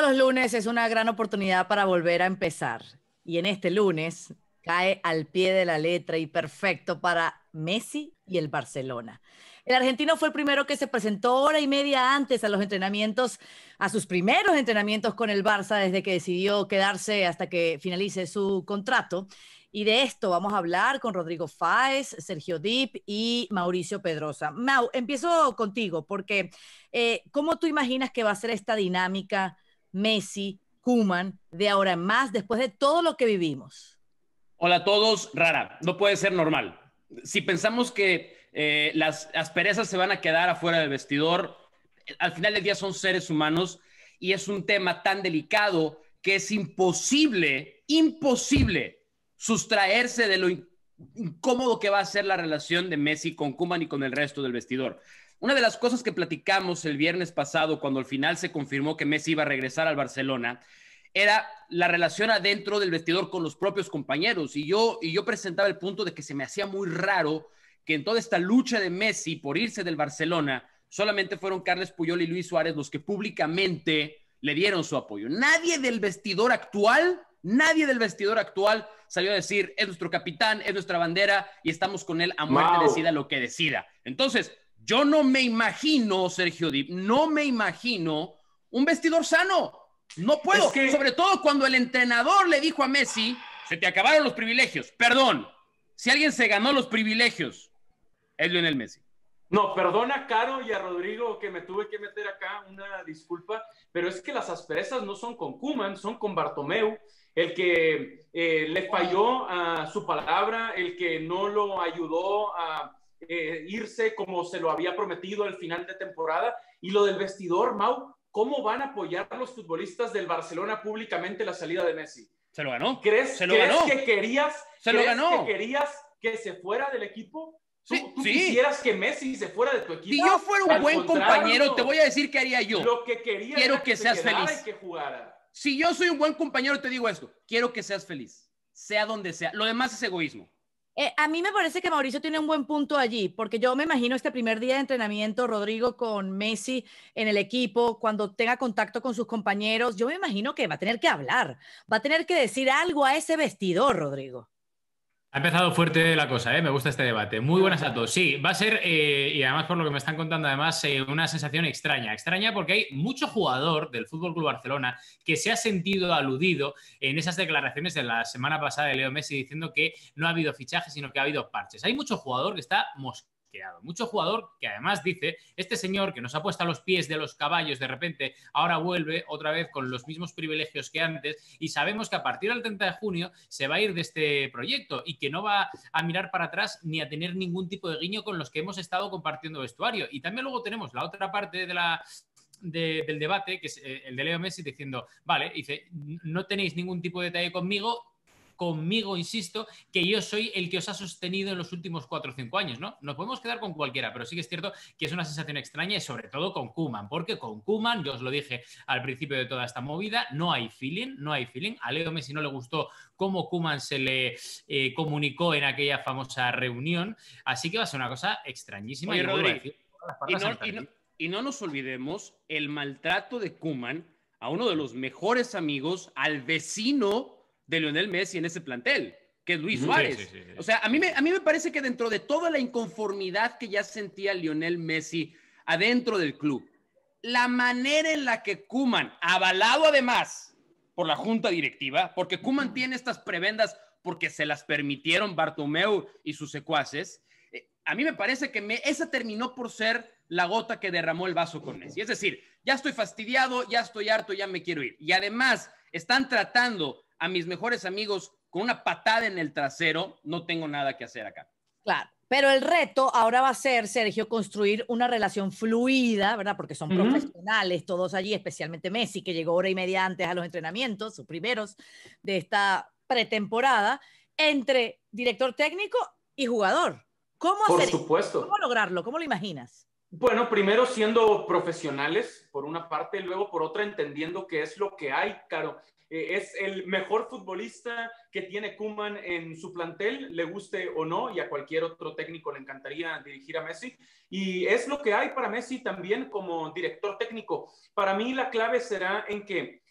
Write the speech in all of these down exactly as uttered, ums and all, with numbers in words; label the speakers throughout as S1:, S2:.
S1: los lunes es una gran oportunidad para volver a empezar. Y en este lunes cae al pie de la letra y perfecto para Messi y el Barcelona. El argentino fue el primero que se presentó hora y media antes a los entrenamientos, a sus primeros entrenamientos con el Barça desde que decidió quedarse hasta que finalice su contrato. Y de esto vamos a hablar con Rodrigo Fáez, Sergio Dip y Mauricio Pedrosa. Mau, empiezo contigo porque eh, ¿cómo tú imaginas que va a ser esta dinámica Messi, Koeman, de ahora en más, después de todo lo que vivimos?
S2: Hola a todos, rara, no puede ser normal. Si pensamos que eh, las asperezas se van a quedar afuera del vestidor, al final del día son seres humanos y es un tema tan delicado que es imposible, imposible sustraerse de lo incómodo que va a ser la relación de Messi con Koeman y con el resto del vestidor. Una de las cosas que platicamos el viernes pasado, cuando al final se confirmó que Messi iba a regresar al Barcelona, era la relación adentro del vestidor con los propios compañeros. Y yo, y yo presentaba el punto de que se me hacía muy raro que en toda esta lucha de Messi por irse del Barcelona, solamente fueron Carles Puyol y Luis Suárez los que públicamente le dieron su apoyo. Nadie del vestidor actual, nadie del vestidor actual salió a decir, es nuestro capitán, es nuestra bandera y estamos con él a muerte, wow. Decida lo que decida. Entonces, yo no me imagino, Sergio Dip, no me imagino un vestidor sano. No puedo, es que... sobre todo cuando el entrenador le dijo a Messi, se te acabaron los privilegios. Perdón, si alguien se ganó los privilegios, es Lionel Messi.
S3: No, perdona a Caro y a Rodrigo que me tuve que meter acá una disculpa, pero es que las asperezas no son con Koeman, son con Bartomeu, el que eh, le falló a su palabra, el que no lo ayudó a eh, irse como se lo había prometido al final de temporada. Y lo del vestidor, Mau, ¿cómo van a apoyar los futbolistas del Barcelona públicamente la salida de Messi?
S2: Se lo ganó.
S3: ¿Crees,
S2: se lo
S3: ¿crees
S2: ganó.
S3: que querías,
S2: se lo
S3: ¿crees
S2: ganó.
S3: que querías que se fuera del equipo? ¿Tú,
S2: sí,
S3: tú
S2: sí.
S3: quisieras que Messi se fuera de tu equipo?
S2: Si yo fuera un Al buen compañero, te voy a decir qué haría yo.
S3: Lo que quería
S2: quiero
S3: era
S2: que, que seas feliz.
S3: Y que jugara.
S2: Si yo soy un buen compañero, te digo esto. Quiero que seas feliz. Sea donde sea. Lo demás es egoísmo.
S1: Eh, a mí me parece que Mauricio tiene un buen punto allí, porque yo me imagino este primer día de entrenamiento, Rodrigo, con Messi en el equipo, cuando tenga contacto con sus compañeros, yo me imagino que va a tener que hablar, va a tener que decir algo a ese vestidor, Rodrigo.
S4: Ha empezado fuerte la cosa, ¿eh? Me gusta este debate. Muy buenas a todos. Sí, va a ser, eh, y además por lo que me están contando, además, eh, una sensación extraña. Extraña porque hay mucho jugador del F C Barcelona que se ha sentido aludido en esas declaraciones de la semana pasada de Leo Messi diciendo que no ha habido fichajes, sino que ha habido parches. Hay mucho jugador que está mosqueado. Mucho jugador que además dice, este señor que nos ha puesto a los pies de los caballos de repente, ahora vuelve otra vez con los mismos privilegios que antes y sabemos que a partir del treinta de junio se va a ir de este proyecto y que no va a mirar para atrás ni a tener ningún tipo de guiño con los que hemos estado compartiendo vestuario. Y también luego tenemos la otra parte de la... De, del debate, que es el de Leo Messi diciendo, vale, dice, no tenéis ningún tipo de detalle conmigo, conmigo, insisto, que yo soy el que os ha sostenido en los últimos cuatro o cinco años, ¿no? Nos podemos quedar con cualquiera, pero sí que es cierto que es una sensación extraña y sobre todo con Koeman, porque con Koeman, yo os lo dije al principio de toda esta movida, no hay feeling, no hay feeling. A Leo Messi no le gustó cómo Koeman se le eh, comunicó en aquella famosa reunión, así que va a ser una cosa extrañísima.
S2: Oye,
S4: y,
S2: Rodri,
S4: decir,
S2: y, no, y, no, y no nos olvidemos el maltrato de Koeman a uno de los mejores amigos, al vecino de Lionel Messi en ese plantel, que es Luis Suárez. Sí, sí, sí, sí. O sea, a mí, me, a mí me parece que dentro de toda la inconformidad que ya sentía Lionel Messi adentro del club, la manera en la que Koeman, avalado además por la junta directiva, porque Koeman tiene estas prebendas porque se las permitieron Bartomeu y sus secuaces, eh, a mí me parece que me, esa terminó por ser la gota que derramó el vaso con Messi. Es decir, ya estoy fastidiado, ya estoy harto, ya me quiero ir. Y además están tratando a mis mejores amigos con una patada en el trasero, no tengo nada que hacer acá.
S1: Claro, pero el reto ahora va a ser, Sergio, construir una relación fluida, ¿verdad? Porque son uh-huh. profesionales todos allí, especialmente Messi, que llegó hora y media antes a los entrenamientos, sus primeros de esta pretemporada, entre director técnico y jugador. ¿Cómo
S3: Por
S1: hacer
S3: supuesto.
S1: ¿Cómo lograrlo? ¿Cómo lo imaginas?
S3: Bueno, primero siendo profesionales, por una parte, y luego por otra entendiendo qué es lo que hay, Caro. Eh, es el mejor futbolista que tiene Koeman en su plantel, le guste o no, y a cualquier otro técnico le encantaría dirigir a Messi. Y es lo que hay para Messi también como director técnico. Para mí la clave será en que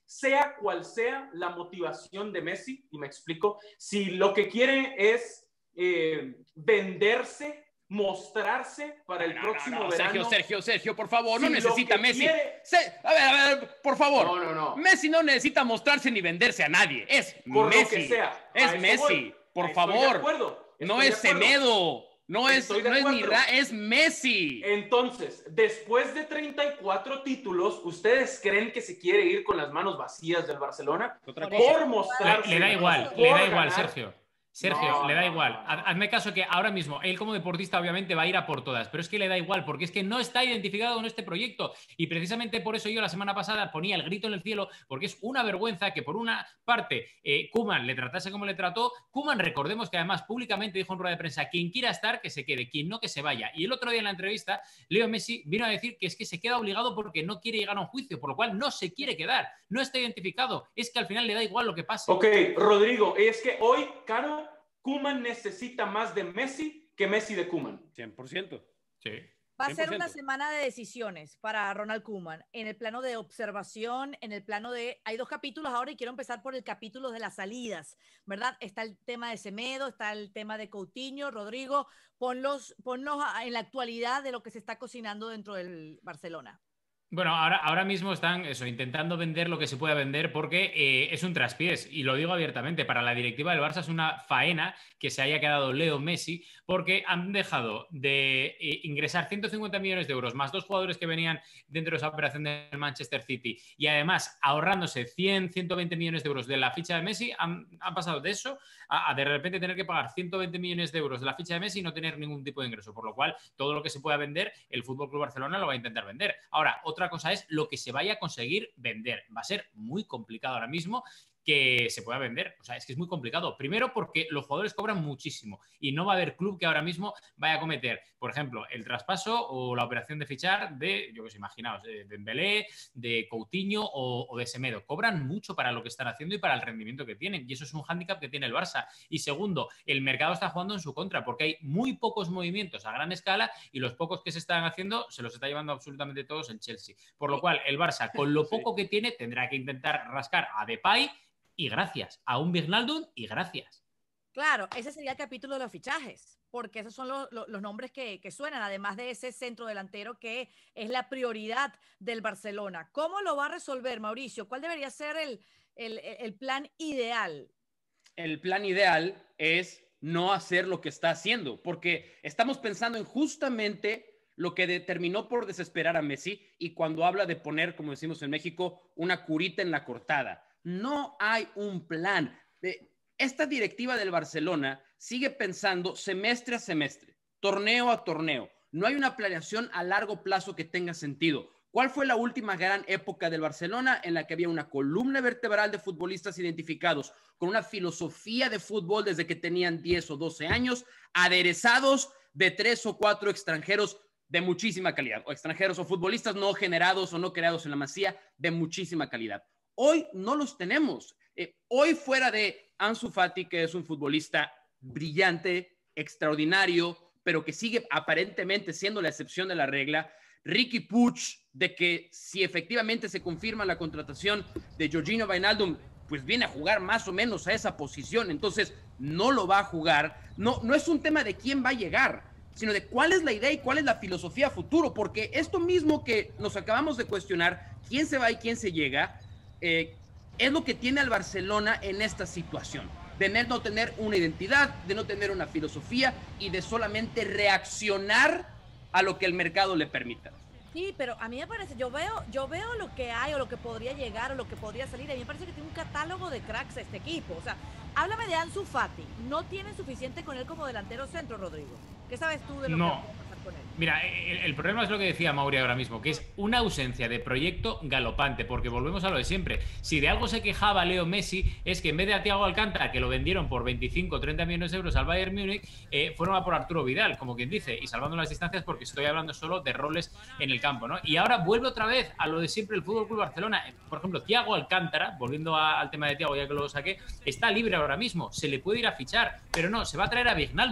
S3: sea cual sea la motivación de Messi, y me explico, si lo que quiere es eh, venderse, mostrarse para el
S2: no,
S3: próximo
S2: no, no.
S3: verano.
S2: Sergio, Sergio, Sergio, por favor, no
S3: si
S2: necesita Messi.
S3: Quiere...
S2: Se... A ver, a ver, por favor.
S3: No, no, no.
S2: Messi no necesita mostrarse ni venderse a nadie. Es
S3: por
S2: Messi.
S3: Lo que sea.
S2: Es Messi, voy. por
S3: Estoy
S2: favor.
S3: De acuerdo. Estoy
S2: no es Semedo. No es, no es ni Ra, es Messi.
S3: Entonces, después de treinta y cuatro títulos, ¿ustedes creen que se quiere ir con las manos vacías del Barcelona?
S2: Otra
S3: por
S2: cosa.
S3: mostrarse.
S4: Le, le da igual,
S3: por
S4: le da
S3: ganar.
S4: igual, Sergio. Sergio,
S3: no,
S4: le da
S3: no,
S4: igual.
S3: no, no.
S4: Hazme caso que ahora mismo, él como deportista obviamente va a ir a por todas, pero es que le da igual, porque es que no está identificado con este proyecto. Y precisamente por eso yo la semana pasada ponía el grito en el cielo, porque es una vergüenza que por una parte eh, Koeman le tratase como le trató. Koeman, recordemos que además públicamente dijo en rueda de prensa, quien quiera estar, que se quede, quien no, que se vaya. Y el otro día en la entrevista, Leo Messi vino a decir que es que se queda obligado porque no quiere llegar a un juicio, por lo cual no se quiere quedar, no está identificado. Es que al final le da igual lo que pase.
S3: Ok, Rodrigo, es que hoy, Caro, Koeman necesita más de Messi que Messi de Koeman.
S2: cien por ciento.
S4: Sí.
S1: Va a ser
S2: cien por ciento.
S1: una semana de decisiones para Ronald Koeman, en el plano de observación, en el plano de... Hay dos capítulos ahora y quiero empezar por el capítulo de las salidas, ¿verdad? Está el tema de Semedo, está el tema de Coutinho, Rodrigo, ponlos, ponlos en la actualidad de lo que se está cocinando dentro del Barcelona.
S4: Bueno, ahora, ahora mismo están eso, intentando vender lo que se pueda vender porque eh, es un traspiés, y lo digo abiertamente, para la directiva del Barça es una faena que se haya quedado Leo Messi, porque han dejado de eh, ingresar ciento cincuenta millones de euros más dos jugadores que venían dentro de esa operación del Manchester City, y además ahorrándose cien, ciento veinte millones de euros de la ficha de Messi. Han, han pasado de eso a, a de repente tener que pagar ciento veinte millones de euros de la ficha de Messi y no tener ningún tipo de ingreso, por lo cual todo lo que se pueda vender, el F C Barcelona lo va a intentar vender. Ahora, otra cosa es lo que se vaya a conseguir vender. Va a ser muy complicado ahora mismo que se pueda vender. O sea, es que es muy complicado. Primero porque los jugadores cobran muchísimo y no va a haber club que ahora mismo vaya a cometer, por ejemplo, el traspaso o la operación de fichar de, yo que sé, imaginaos, de Dembélé, de Coutinho o, o de Semedo. Cobran mucho para lo que están haciendo y para el rendimiento que tienen, y eso es un hándicap que tiene el Barça. Y segundo, el mercado está jugando en su contra porque hay muy pocos movimientos a gran escala y los pocos que se están haciendo se los está llevando absolutamente todos el Chelsea. Por lo cual, el Barça, con lo poco que tiene, tendrá que intentar rascar a Depay y gracias, a un Wijnaldum y gracias.
S1: Claro, ese sería el capítulo de los fichajes, porque esos son los, los, los nombres que, que suenan, además de ese centro delantero que es la prioridad del Barcelona. ¿Cómo lo va a resolver, Mauricio? ¿Cuál debería ser el, el, el plan ideal?
S2: El plan ideal es no hacer lo que está haciendo, porque estamos pensando en justamente lo que determinó por desesperar a Messi, y cuando habla de poner, como decimos en México, una curita en la cortada. No hay un plan. Esta directiva del Barcelona sigue pensando semestre a semestre, torneo a torneo. No hay una planeación a largo plazo que tenga sentido. ¿Cuál fue la última gran época del Barcelona en la que había una columna vertebral de futbolistas identificados con una filosofía de fútbol desde que tenían diez o doce años, aderezados de tres o cuatro extranjeros de muchísima calidad, o extranjeros o futbolistas no generados o no creados en la Masía de muchísima calidad? Hoy no los tenemos. Eh, hoy, fuera de Ansu Fati, que es un futbolista brillante, extraordinario, pero que sigue aparentemente siendo la excepción de la regla, Riqui Puig, de que si efectivamente se confirma la contratación de Georginio Wijnaldum, pues viene a jugar más o menos a esa posición, entonces no lo va a jugar. No, no es un tema de quién va a llegar, sino de cuál es la idea y cuál es la filosofía a futuro, porque esto mismo que nos acabamos de cuestionar, quién se va y quién se llega, Eh, es lo que tiene al Barcelona en esta situación, de no tener una identidad, de no tener una filosofía y de solamente reaccionar a lo que el mercado le permita.
S1: Sí, pero a mí me parece, yo veo, yo veo lo que hay o lo que podría llegar o lo que podría salir. A mí me parece que tiene un catálogo de cracks este equipo. O sea, háblame de Ansu Fati. ¿No tienen suficiente con él como delantero centro, Rodrigo? ¿Qué sabes tú de lo
S4: no.
S1: que puede pasar con él?
S4: Mira, el, el problema es lo que decía Mauri ahora mismo, que es una ausencia de proyecto galopante, porque volvemos a lo de siempre. Si de algo se quejaba Leo Messi, es que en vez de a Thiago Alcántara, que lo vendieron por veinticinco o treinta millones de euros al Bayern Múnich, eh, fueron a por Arturo Vidal, como quien dice, y salvando las distancias, porque estoy hablando solo de roles en el campo, ¿no? Y ahora vuelve otra vez a lo de siempre el F C Barcelona. Por ejemplo, Thiago Alcántara, volviendo a, al tema de Thiago, ya que lo saqué, está libre ahora mismo, se le puede ir a fichar, pero no, se va a traer a Wijnaldum.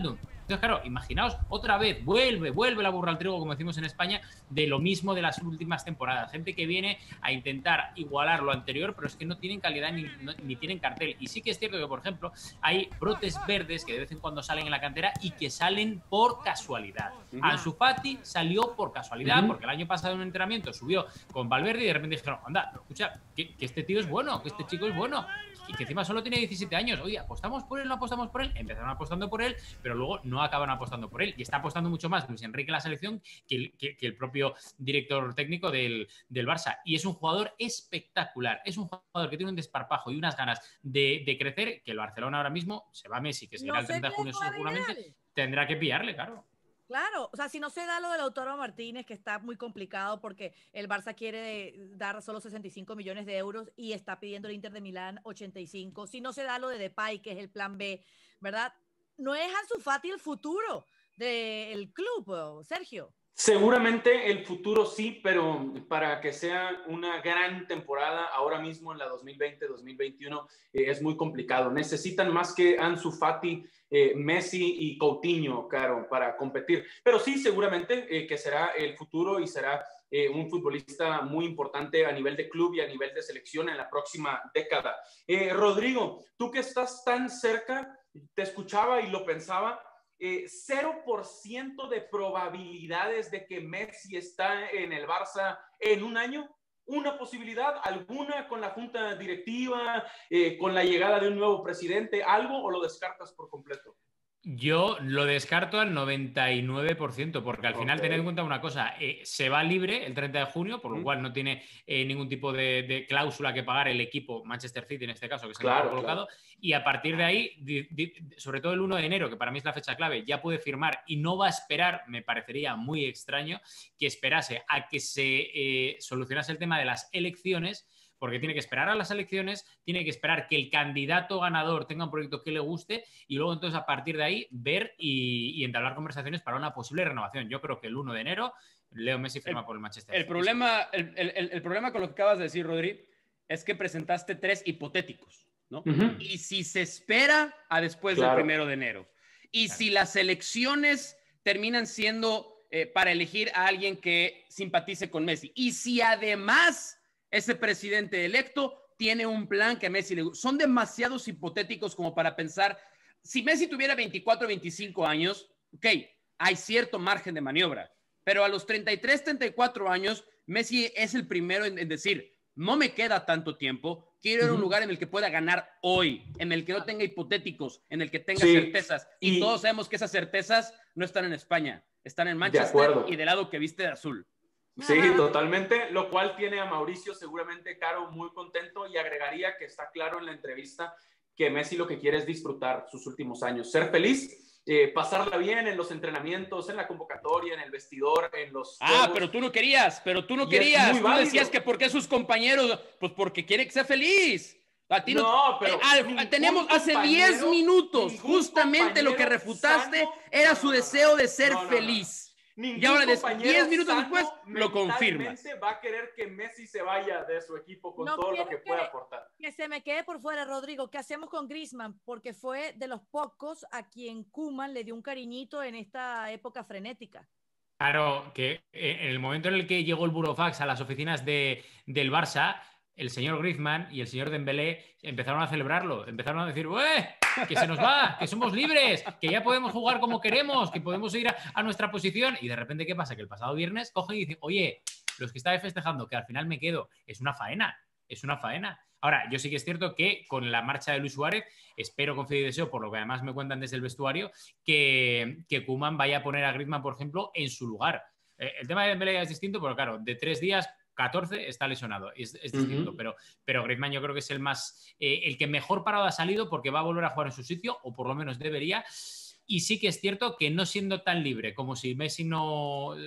S4: Entonces, claro, imaginaos, otra vez, vuelve, vuelve la burra al trigo, como decimos en España, de lo mismo de las últimas temporadas. Gente que viene a intentar igualar lo anterior, pero es que no tienen calidad ni, no, ni tienen cartel. Y sí que es cierto que, por ejemplo, hay brotes verdes que de vez en cuando salen en la cantera y que salen por casualidad. Uh-huh. Ansu Fati salió por casualidad, uh-huh. porque el año pasado en un entrenamiento subió con Valverde y de repente dijeron, anda, escucha, que, que este tío es bueno, que este chico es bueno. Y que encima solo tiene diecisiete años. Oye, ¿apostamos por él? ¿No apostamos por él? Empezaron apostando por él, pero luego no acaban apostando por él. Y está apostando mucho más Luis Enrique en la selección que el, que, que el propio director técnico del, del Barça. Y es un jugador espectacular. Es un jugador que tiene un desparpajo y unas ganas de, de crecer, que el Barcelona ahora mismo, se va Messi, que se irá el treinta de junio seguramente, tendrá que pillarle, claro.
S1: Claro, o sea, si no se da lo de Lautaro Martínez, que está muy complicado porque el Barça quiere dar solo sesenta y cinco millones de euros y está pidiendo el Inter de Milán ochenta y cinco. Si no se da lo de Depay, que es el plan B, ¿verdad? No es Ansu Fati el futuro del club, Sergio.
S3: Seguramente el futuro sí, pero para que sea una gran temporada ahora mismo en la dos mil veinte dos mil veintiuno eh, es muy complicado. Necesitan más que Ansu Fati, eh, Messi y Coutinho, claro, para competir. Pero sí, seguramente eh, que será el futuro y será eh, un futbolista muy importante a nivel de club y a nivel de selección en la próxima década. Eh, Rodrigo, tú que estás tan cerca, te escuchaba y lo pensaba. Eh, cero por ciento de probabilidades de que Messi está en el Barça en un año. ¿Una posibilidad alguna con la junta directiva, eh, con la llegada de un nuevo presidente, algo, o lo descartas por completo?
S4: Yo lo descarto al noventa y nueve por ciento, porque al final, okay, tened en cuenta una cosa, eh, se va libre el treinta de junio, por lo mm. cual no tiene eh, ningún tipo de, de cláusula que pagar el equipo, Manchester City en este caso, que es el claro, que ha colocado, claro. Y a partir de ahí, di, di, sobre todo el uno de enero, que para mí es la fecha clave, ya puede firmar y no va a esperar, me parecería muy extraño, que esperase a que se eh, solucionase el tema de las elecciones, porque tiene que esperar a las elecciones, tiene que esperar que el candidato ganador tenga un proyecto que le guste y luego entonces a partir de ahí ver y, y entablar conversaciones para una posible renovación. Yo creo que el uno de enero Leo Messi firma el, por el Manchester.
S2: El problema, el, el, el problema con lo que acabas de decir, Rodri, es que presentaste tres hipotéticos, ¿no? Uh-huh. Y si se espera a después claro. del primero de enero, y claro. si las elecciones terminan siendo eh, para elegir a alguien que simpatice con Messi, y si además ese presidente electo tiene un plan que a Messi le gusta. Son demasiados hipotéticos como para pensar. Si Messi tuviera veinticuatro, veinticinco años, ok, hay cierto margen de maniobra. Pero a los treinta y tres, treinta y cuatro años, Messi es el primero en, en decir, no me queda tanto tiempo, quiero ir a un lugar en el que pueda ganar hoy, en el que no tenga hipotéticos, en el que tenga sí. certezas. Y, y todos sabemos que esas certezas no están en España, están en Manchester de y del lado que viste de azul.
S3: Sí, totalmente, lo cual tiene a Mauricio seguramente, Caro, muy contento, y agregaría que está claro en la entrevista que Messi lo que quiere es disfrutar sus últimos años, ser feliz, eh, pasarla bien en los entrenamientos, en la convocatoria, en el vestidor, en los...
S2: Ah, juegos. Pero tú no querías, pero tú no y querías, tú válido. Decías que por qué sus compañeros, pues porque quiere que sea feliz. A ti no,
S3: no pero
S2: eh, tenemos hace diez minutos, justamente lo que refutaste sano, era su deseo de ser no, no, feliz. No. Ningún y ahora, diez minutos después, lo confirmas.
S3: Va a querer que Messi se vaya de su equipo con no todo lo que, que pueda aportar.
S1: Que se me quede por fuera, Rodrigo. ¿Qué hacemos con Griezmann? Porque fue de los pocos a quien Koeman le dio un cariñito en esta época frenética.
S4: Claro, que en el momento en el que llegó el burofax a las oficinas de, del Barça, el señor Griezmann y el señor Dembélé empezaron a celebrarlo, empezaron a decir, ¡eh! Que se nos va, que somos libres, que ya podemos jugar como queremos, que podemos ir a, a nuestra posición. Y de repente, ¿qué pasa? Que el pasado viernes coge y dice, oye, los que estáis festejando, que al final me quedo, es una faena, es una faena. Ahora, yo sí que es cierto que con la marcha de Luis Suárez, espero, confío y deseo, por lo que además me cuentan desde el vestuario, que, que Koeman vaya a poner a Griezmann, por ejemplo, en su lugar. Eh, el tema de Dembélé es distinto, pero claro, de tres días... catorce está lesionado, es, es distinto, uh-huh. pero, pero Griezmann yo creo que es el más, eh, el que mejor parado ha salido porque va a volver a jugar en su sitio, o por lo menos debería, y sí que es cierto que no siendo tan libre como si Messi no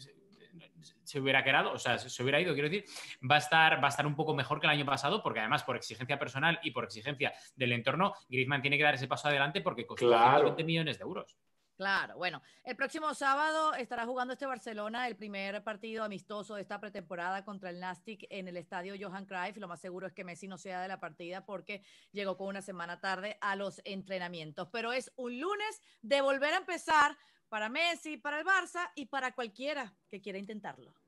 S4: se hubiera quedado, o sea, se hubiera ido, quiero decir, va a estar, va a estar un poco mejor que el año pasado, porque además por exigencia personal y por exigencia del entorno, Griezmann tiene que dar ese paso adelante porque costó claro. ciento veinte millones de euros.
S1: Claro, bueno, el próximo sábado estará jugando este Barcelona el primer partido amistoso de esta pretemporada contra el Nastic en el estadio Johan Cruyff. Lo más seguro es que Messi no sea de la partida porque llegó con una semana tarde a los entrenamientos. Pero es un lunes de volver a empezar para Messi, para el Barça y para cualquiera que quiera intentarlo.